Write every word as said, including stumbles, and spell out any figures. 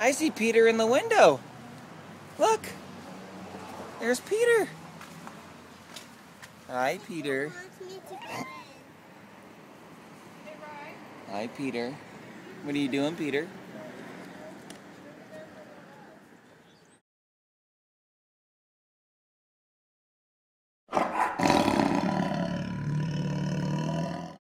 I see Peter in the window. Look. There's Peter. Hi, Peter. Hi, Peter. What are you doing, Peter?